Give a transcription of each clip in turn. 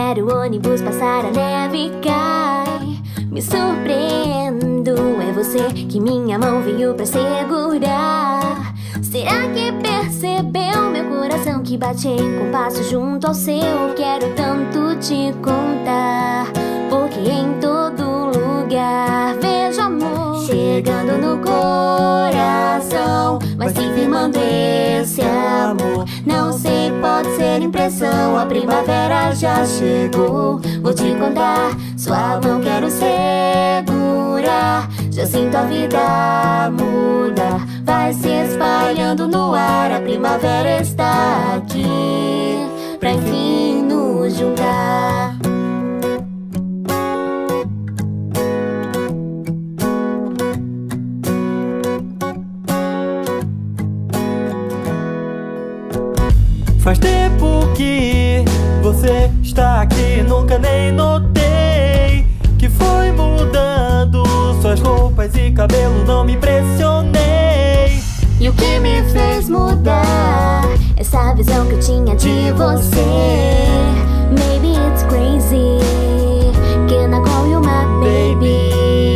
Espero o ônibus passar, a neve cai. Me surpreendo, é você que minha mão veio pra segurar. Será que percebeu meu coração que bate em compasso junto ao seu? Quero tanto te contar, porque em todo lugar vejo amor chegando no coração, vai se firmando esse amor. Não sei, pode ser impressão, a primavera já chegou. Vou te contar, sua mão quero segurar. Já sinto a vida mudar, vai se espalhando no ar. A primavera está aqui pra enfim nos juntar. Faz tempo que você está aqui, nunca nem notei que foi mudando suas roupas e cabelo, não me impressionei. E o que me fez mudar, essa visão que eu tinha de você. Maybe it's crazy, can I call you my baby?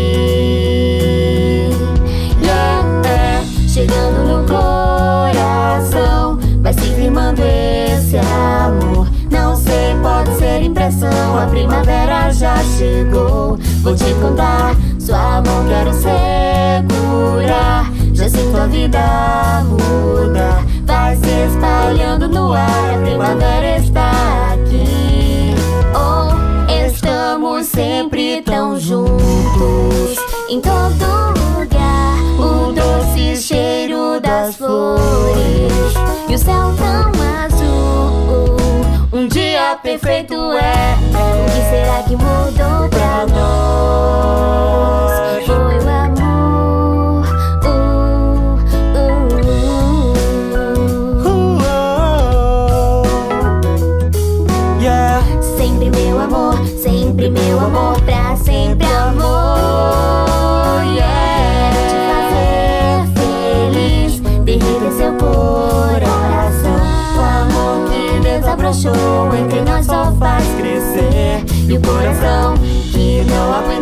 Yeah, chegando no coração, vai se firmando esse amor. Não sei, pode ser impressão, a primavera já chegou. Vou te contar, sua mão quero segurar. Já sinto a vida mudar, vai se espalhando no ar. A primavera está aqui. Oh, estamos sempre tão juntos, em todo lugar. O doce cheiro das flores e o céu tão azul. Um dia perfeito é. O que será que mudou pra nós? Foi o amor. Yeah. Sempre meu amor, sempre meu amor, pra sempre amor. Yeah. Te fazer feliz, derreter seu coração. O amor que desabrochou entre nós só faz crescer. E o coração que não aguenta